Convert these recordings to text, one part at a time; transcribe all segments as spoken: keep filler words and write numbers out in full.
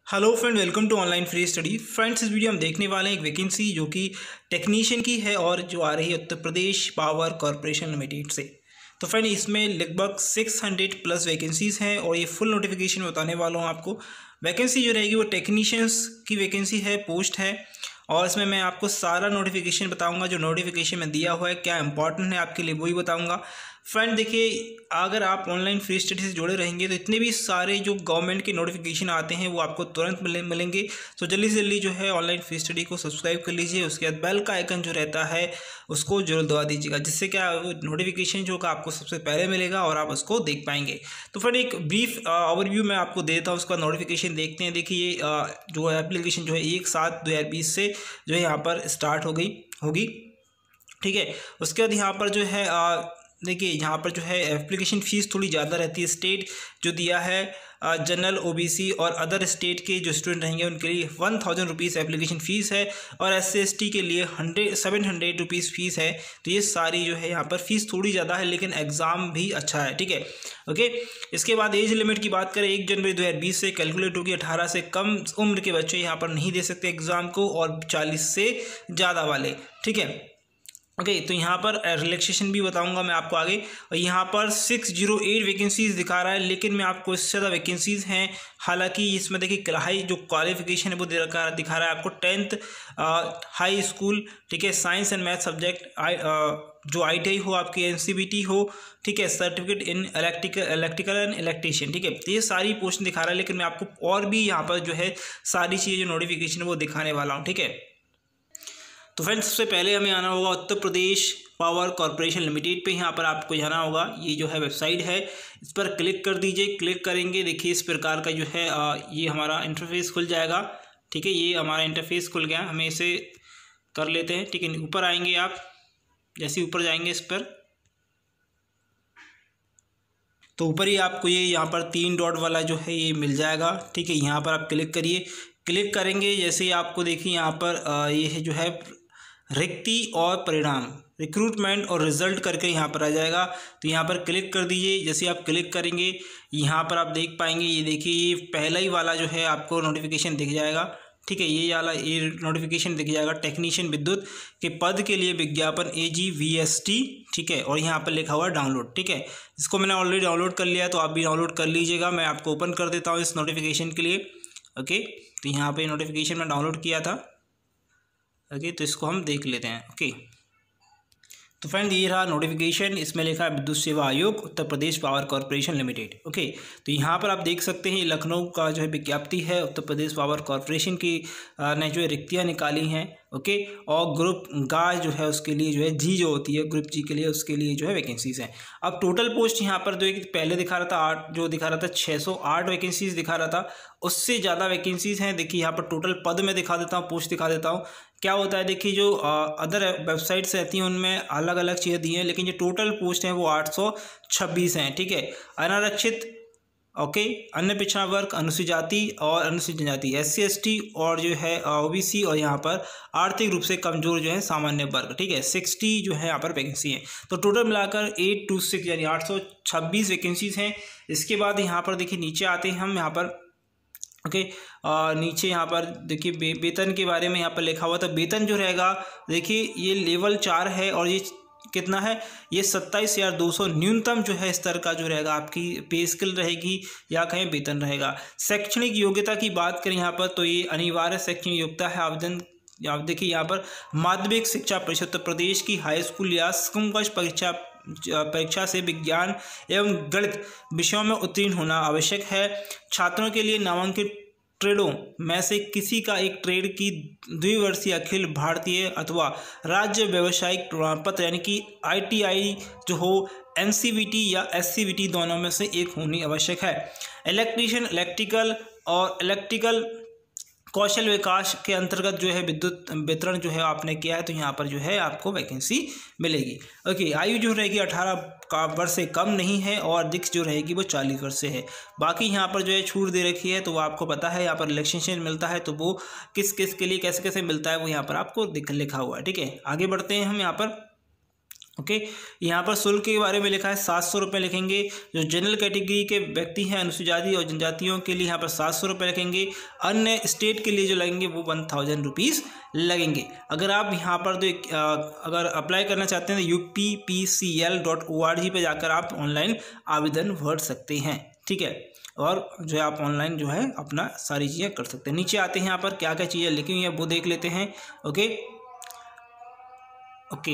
Hello friend, welcome to online free study. Friends, इस video हम देखने वाले हैं एक वैकेंसी जो कि टेक्नीशियन की है और जो आ रही है Uttar Pradesh power corporation limited से। तो फ्रेंड, इसमें लगभग छह सौ प्लस वैकेंसीज हैं और ये फुल नोटिफिकेशन बताने वाला हूँ आपको। वैकेंसी जो रहेगी वो टेक्नीशियंस की वैकेंसी है, पोस्ट है, और इसमें मैं आपको सारा नोटिफिकेशन बताऊंगा। जो नोटिफिकेशन में दिया हुआ है क्या इंपॉर्टेंट है आपके लिए वही बताऊंगा। फ्रेंड देखिए, अगर आप ऑनलाइन फ्री स्टडी से जुड़े रहेंगे तो इतने भी सारे जो गवर्नमेंट के नोटिफिकेशन आते हैं वो आपको तुरंत मिले मिलेंगे। तो जल्दी से जल्दी जो है ऑनलाइन फ्री स्टडी को सब्सक्राइब कर लीजिए। उसके बाद बेल का आइकन जो रहता है उसको जरूर दबा दीजिएगा, जिससे क्या वो नोटिफिकेशन जो का आपको सबसे पहले मिलेगा और आप उसको देख पाएंगे। तो फ्रेंड, एक ब्रीफ ओवरव्यू मैं आपको देता हूँ, उसका नोटिफिकेशन देखते हैं। देखिए, जो एप्लीकेशन जो है एक सात दो हज़ार बीस से जो है यहाँ पर स्टार्ट हो गई होगी, ठीक है। उसके बाद यहाँ पर जो है देखिए, यहाँ पर जो है एप्लीकेशन फ़ीस थोड़ी ज़्यादा रहती है। स्टेट जो दिया है जनरल, ओबीसी और अदर स्टेट के जो स्टूडेंट रहेंगे उनके लिए one thousand rupees application fees है, और एस सी एस टी के लिए hundred seven hundred rupees fees है। तो ये सारी जो है यहाँ पर फ़ीस थोड़ी ज़्यादा है, लेकिन एग्ज़ाम भी अच्छा है, ठीक है। ओके, इसके बाद एज लिमिट की बात करें, एक जनवरी दो हज़ार बीस से कैलकुलेट होगी। अठारह से कम उम्र के बच्चे यहाँ पर नहीं दे सकते एग्ज़ाम को, और चालीस से ज़्यादा वाले, ठीक है। ओके okay, तो यहाँ पर रिलैक्सेशन भी बताऊंगा मैं आपको आगे। और यहाँ पर सिक्स जीरो एट वैकेंसीज दिखा रहा है, लेकिन मैं आपको इससे ज़्यादा वैकेंसीज हैं। हालांकि इसमें देखिए हाई जो क्वालिफिकेशन है वो दिखा दिखा रहा है आपको टेंथ हाई स्कूल, ठीक है, science and math subject, I जो आई टी आई हो, आपकी एन सी बी टी हो, ठीक है, certificate in electrical electrical and electrician, ठीक है। तो ये सारी पोस्ट दिखा रहा है, लेकिन मैं आपको और भी यहाँ पर जो है सारी चीज़ें जो नोटिफिकेशन है वो दिखाने वाला हूँ, ठीक है। तो फ्रेंड्स, सबसे पहले हमें आना होगा Uttar Pradesh power corporation limited पे। यहाँ पर आपको जाना होगा, ये जो है वेबसाइट है, इस पर क्लिक कर दीजिए। क्लिक करेंगे, देखिए इस प्रकार का जो है आ, ये हमारा इंटरफेस खुल जाएगा, ठीक है। ये हमारा इंटरफेस खुल गया, हमें इसे कर लेते हैं, ठीक है। ऊपर आएंगे आप, जैसे ऊपर जाएंगे इस पर, तो ऊपर ही आपको ये यहाँ पर तीन डॉट वाला जो है ये मिल जाएगा, ठीक है। यहाँ पर आप क्लिक करिए। क्लिक करेंगे जैसे ही आपको देखिए यहाँ पर आ, ये है जो है रिक्ति और परिणाम, रिक्रूटमेंट और रिजल्ट करके यहाँ पर आ जाएगा। तो यहाँ पर क्लिक कर दीजिए। जैसे आप क्लिक करेंगे यहाँ पर आप देख पाएंगे, ये देखिए ये पहला ही वाला जो है आपको नोटिफिकेशन दिख जाएगा, ठीक है। ये वाला ये नोटिफिकेशन दिख जाएगा, टेक्नीशियन विद्युत के पद के लिए विज्ञापन A G V S T, ठीक है। और यहाँ पर लिखा हुआ डाउनलोड, ठीक है। इसको मैंने ऑलरेडी डाउनलोड कर लिया है, तो आप भी डाउनलोड कर लीजिएगा। मैं आपको ओपन कर देता हूँ इस नोटिफिकेशन के लिए। ओके, तो यहाँ पर नोटिफिकेशन मैं डाउनलोड किया था। ओके, तो इसको हम देख लेते हैं। ओके, तो फ्रेंड ये रहा नोटिफिकेशन, इसमें लिखा है विद्युत सेवा आयोग Uttar Pradesh power corporation limited. Okay, तो यहाँ पर आप देख सकते हैं लखनऊ का जो है विज्ञप्ति है, उत्तर प्रदेश पावर कॉरपोरेशन की ने जो है रिक्तियाँ निकाली हैं। ओके, और ग्रुप गा जो है उसके लिए जो है जी जो होती है ग्रुप जी के लिए, उसके लिए जो है वैकेंसीज हैं। अब टोटल पोस्ट यहाँ पर जो एक पहले दिखा रहा था आठ, जो दिखा रहा था छः सौ आठ वैकेंसीज दिखा रहा था, उससे ज़्यादा वैकेंसीज हैं। देखिए यहाँ पर टोटल पद में दिखा देता हूँ, पोस्ट दिखा देता हूँ। क्या होता है, देखिए जो अदर वेबसाइट्स रहती हैं उनमें अलग अलग चीज़ें दी हैं, लेकिन जो टोटल पोस्ट हैं वो आठ सौ छब्बीस हैं, ठीक है। अनारक्षित, ओके, अन्य पिछड़ा वर्ग, अनुसूचित जाति और अनुसूचित जनजाति, एस सी एस टी, और जो है ओबीसी, और यहाँ पर आर्थिक रूप से कमजोर जो है सामान्य वर्ग, ठीक है। सिक्सटी जो है यहाँ पर वैकेंसी है। तो टोटल मिलाकर एट टू सिक्स यानी आठ सौ छब्बीस वैकेंसीज हैं। इसके बाद यहाँ पर देखिए नीचे आते हैं हम, यहाँ पर ओके okay, नीचे यहाँ पर देखिए बे, वेतन के बारे में यहाँ पर लिखा हुआ था। वेतन जो रहेगा देखिए ये लेवल चार है, और ये कितना है, ये सत्ताईस हज़ार दो सौ न्यूनतम जो है स्तर का जो रहेगा आपकी पे स्किल रहेगी या कहें वेतन रहेगा। शैक्षणिक योग्यता की बात करें यहाँ पर, तो ये अनिवार्य शैक्षणिक योग्यता है। आवेदन आप देखिए यहाँ पर माध्यमिक शिक्षा परिषद उत्तर प्रदेश की हाई स्कूल या समकक्ष परीक्षा परीक्षा से विज्ञान एवं गणित विषयों में उत्तीर्ण होना आवश्यक है। छात्रों के लिए नामांकित ट्रेडों में से किसी का एक ट्रेड की द्विवर्षीय अखिल भारतीय अथवा राज्य व्यावसायिक प्रमाण पत्र यानी कि आई टी आई जो हो, एन सी बी टी या एस सी बी टी दोनों में से एक होनी आवश्यक है। इलेक्ट्रीशियन, इलेक्ट्रिकल और इलेक्ट्रिकल कौशल विकास के अंतर्गत जो है विद्युत वितरण जो है आपने किया है, तो यहाँ पर जो है आपको वैकेंसी मिलेगी। ओके, आयु जो रहेगी अठारह का वर्ष से कम नहीं है, और दिक्स जो रहेगी वो चालीस वर्ष से है। बाकी यहाँ पर जो है छूट दे रखी है, तो वो आपको पता है। यहाँ पर रिलैक्सेशन मिलता है, तो वो किस किस के लिए कैसे कैसे मिलता है वो यहाँ पर आपको लिखा हुआ है, ठीक है। आगे बढ़ते हैं हम यहाँ पर। ओके okay, यहाँ पर शुल्क के बारे में लिखा है सात सौ रुपये लिखेंगे। जो जनरल कैटेगरी के व्यक्ति हैं अनुसूचित जाति और जनजातियों के लिए यहाँ पर सात सौ रुपये लगेंगे। अन्य स्टेट के लिए जो लगेंगे वो वन थाउजेंड रुपीज़ लगेंगे। अगर आप यहाँ पर जो अगर अप्लाई करना चाहते हैं तो U P P C L dot O R G पर जाकर आप ऑनलाइन आवेदन भर सकते हैं, ठीक है। और जो है आप ऑनलाइन जो है अपना सारी चीज़ें कर सकते हैं। नीचे आते हैं, यहाँ पर क्या क्या चीज़ें लिखी हुई हैं वो देख लेते हैं। ओके ओके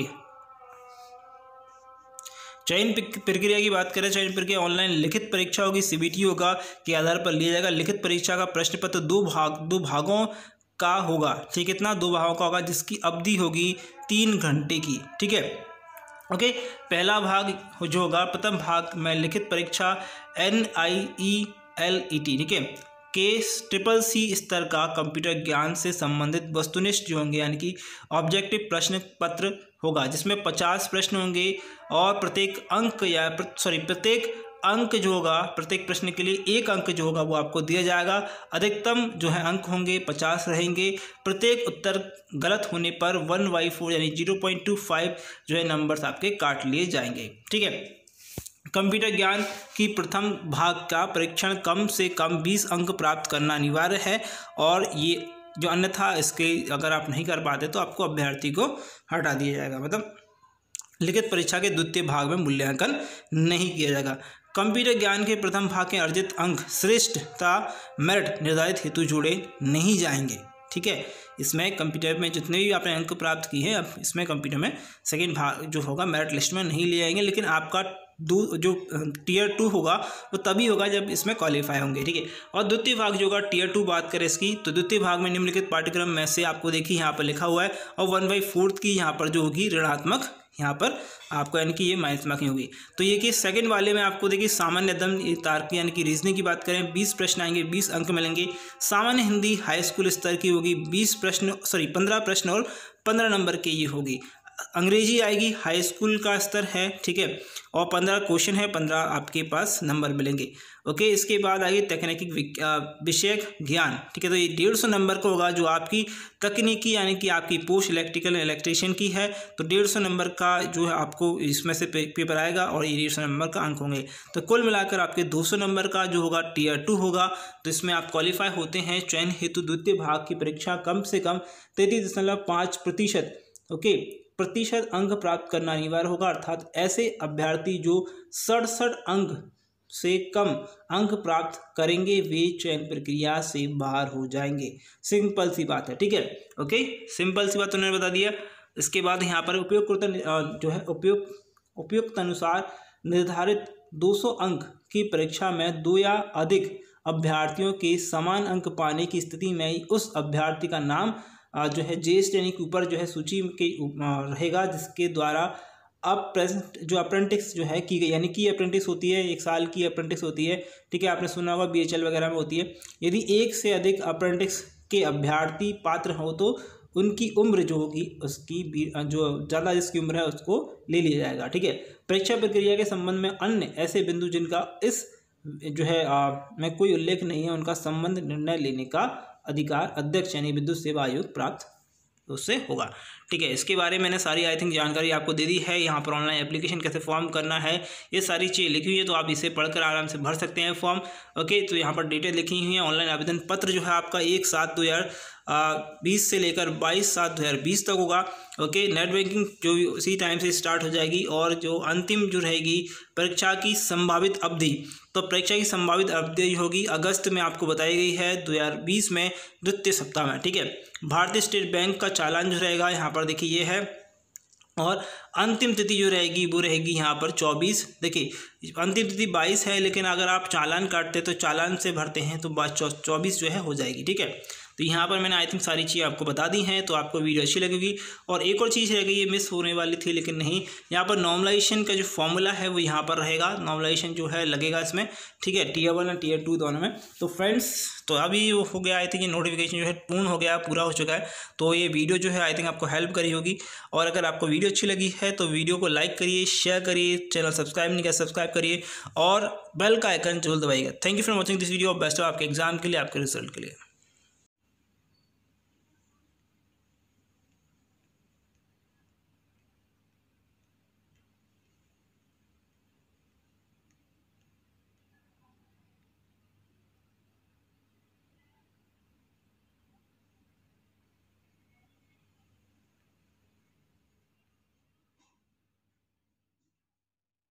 चयन प्रक्रिया की बात करें, चयन प्रक्रिया ऑनलाइन लिखित परीक्षा होगी, सीबीटी होगा के आधार पर लिया जाएगा। लिखित परीक्षा का प्रश्न पत्र दो भाग दो भागों का होगा, ठीक है। कितना? दो भागों का होगा, जिसकी अवधि होगी तीन घंटे की, ठीक है। ओके, पहला भाग जो होगा, प्रथम भाग में लिखित परीक्षा N I E L E T, ठीक है, के ट्रिपल सी स्तर का कंप्यूटर ज्ञान से संबंधित वस्तुनिष्ठ जो होंगे यानी कि ऑब्जेक्टिव प्रश्न पत्र होगा, जिसमें पचास प्रश्न होंगे और प्रत्येक अंक या सॉरी प्रत्येक अंक जो होगा, प्रत्येक प्रश्न के लिए एक अंक जो होगा वो आपको दिया जाएगा। अधिकतम जो है अंक होंगे पचास रहेंगे। प्रत्येक उत्तर गलत होने पर वन बाई फोर यानी जीरो पॉइंट टू फाइव जो है नंबर्स आपके काट लिए जाएंगे, ठीक है। कंप्यूटर ज्ञान की प्रथम भाग का परीक्षण कम से कम बीस अंक प्राप्त करना अनिवार्य है, और ये जो अन्यथा इसके अगर आप नहीं कर पाते तो आपको अभ्यर्थी को हटा दिया जाएगा, मतलब लिखित परीक्षा के द्वितीय भाग में मूल्यांकन नहीं किया जाएगा। कंप्यूटर ज्ञान के प्रथम भाग के अर्जित अंक श्रेष्ठता मेरिट निर्धारित हेतु जोड़े नहीं जाएंगे, ठीक है। इसमें कंप्यूटर में जितने भी आपने अंक प्राप्त किए हैं, अब इसमें कंप्यूटर में सेकंड भाग जो होगा मेरिट लिस्ट में नहीं लिए जाएंगे, लेकिन आपका दो जो टीयर टू होगा वो तभी होगा जब इसमें क्वालिफाई होंगे, ठीक है। और द्वितीय भाग जो होगा टीयर टू बात करें इसकी, तो द्वितीय भाग में निम्नलिखित पाठ्यक्रम में से आपको देखिए यहाँ पर लिखा हुआ है, और वन बाई फोर्थ की यहाँ पर जो होगी ऋणात्मक, यहाँ पर आपको यानी कि ये माइनस मार्किंग होगी। तो ये कि सेकंड वाले में आपको देखिए सामान्य दम तार्किक यानी कि रीजनिंग की बात करें, बीस प्रश्न आएंगे, बीस अंक मिलेंगे। सामान्य हिंदी हाई स्कूल स्तर की होगी, बीस प्रश्न सॉरी पंद्रह प्रश्न और पंद्रह नंबर की ये होगी। अंग्रेजी आएगी, हाई स्कूल का स्तर है, ठीक है, और पंद्रह क्वेश्चन है, पंद्रह आपके पास नंबर मिलेंगे। ओके, इसके बाद आएगी तकनीकी विषयक ज्ञान, ठीक है, तो ये डेढ़ सौ नंबर का होगा, जो आपकी तकनीकी यानी कि आपकी पोस्ट इलेक्ट्रिकल इलेक्ट्रीशियन की है, तो डेढ़ सौ नंबर का जो है आपको इसमें से पे, पेपर आएगा, और ये डेढ़ सौ नंबर का अंक होंगे। तो कुल मिलाकर आपके दो सौ नंबर का जो होगा टीयर टू होगा, तो इसमें आप क्वालिफाई होते हैं। चयन हेतु द्वितीय भाग की परीक्षा कम से कम तैंतीस दशमलव पाँच प्रतिशत ओके प्रतिशत अंक प्राप्त करना अनिवार्य होगा, अर्थात ऐसे अभ्यर्थी जो सड़सठ अंक से कम अंक प्राप्त करेंगे वे चयन प्रक्रिया से बाहर हो जाएंगे। सिंपल सी बात है, ठीक है। ओके, सिंपल सी बात उन्होंने बता दिया। इसके बाद यहाँ पर उपयुक्त जो है उपयुक्त उपयुक्त अनुसार निर्धारित दो सौ अंक की परीक्षा में दो या अधिक अभ्यर्थियों के समान अंक पाने की स्थिति में उस अभ्यर्थी का नाम जो है जेस्ट यानी कि ऊपर जो है सूची के रहेगा, जिसके द्वारा अब प्रेजेंट जो अप्रेंटिस जो है की गई, यानी कि अप्रेंटिस होती है, एक साल की अप्रेंटिस होती है, ठीक है, आपने सुना होगा बीएचएल वगैरह में होती है। यदि एक से अधिक अप्रेंटिस के अभ्यर्थी पात्र हो तो उनकी उम्र जो होगी उसकी जो ज़्यादा जिसकी उम्र है उसको ले लिया जाएगा, ठीक है। परीक्षा प्रक्रिया के संबंध में अन्य ऐसे बिंदु जिनका इस जो है आ, में कोई उल्लेख नहीं है, उनका संबंध निर्णय लेने का अधिकार अध्यक्ष यानी विद्युत सेवा आयोग प्राप्त उससे होगा, ठीक है। इसके बारे में मैंने सारी आई थिंक जानकारी आपको दे दी है। यहाँ पर ऑनलाइन एप्लीकेशन कैसे फॉर्म करना है ये सारी चीज़ें लिखी हुई है, तो आप इसे पढ़कर आराम से भर सकते हैं फॉर्म। ओके, तो यहाँ पर डिटेल लिखी हुई है। ऑनलाइन आवेदन पत्र जो है आपका एक सात दो हज़ार बीस से लेकर बाईस सात दो हज़ार बीस तक होगा। ओके, नेट बैंकिंग जो उसी टाइम से स्टार्ट हो जाएगी, और जो अंतिम जो रहेगी परीक्षा की संभावित अवधि, तो परीक्षा की संभावित अवधि होगी अगस्त में आपको बताई गई है दो हज़ार बीस में द्वितीय सप्ताह में, ठीक है। भारतीय स्टेट बैंक का चालान जो रहेगा यहाँ पर देखिए ये है, और अंतिम तिथि जो रहेगी वो रहेगी यहाँ पर चौबीस। देखिए अंतिम तिथि बाईस है, लेकिन अगर आप चालान काटते तो चालान से भरते हैं तो चौबीस जो है हो जाएगी, ठीक है। तो यहाँ पर मैंने आई थिंक सारी चीज़ें आपको बता दी हैं, तो आपको वीडियो अच्छी लगेगी। और एक और चीज़ रह गई, ये मिस होने वाली थी लेकिन नहीं, यहाँ पर नॉर्मलाइजेशन का जो फॉर्मूला है वो यहाँ पर रहेगा, नॉर्मलाइजेशन जो है लगेगा इसमें, ठीक है, टीयर वन और टीयर टू दोनों में। तो फ्रेंड्स, तो अभी वो हो गया आई थिंक ये नोटिफिकेशन जो है पूर्ण हो गया, पूरा हो चुका है। तो ये वीडियो जो है आई थिंक आपको हेल्प करी होगी, और अगर आपको वीडियो अच्छी लगी है तो वीडियो को लाइक करिए, शेयर करिए, चैनल सब्सक्राइब नहीं किया सब्सक्राइब करिए, और बेल का आइकन जरूर दबाइएगा। Thank you for watching this video. Best of आपके एग्जाम के लिए, आपके रिजल्ट के लिए।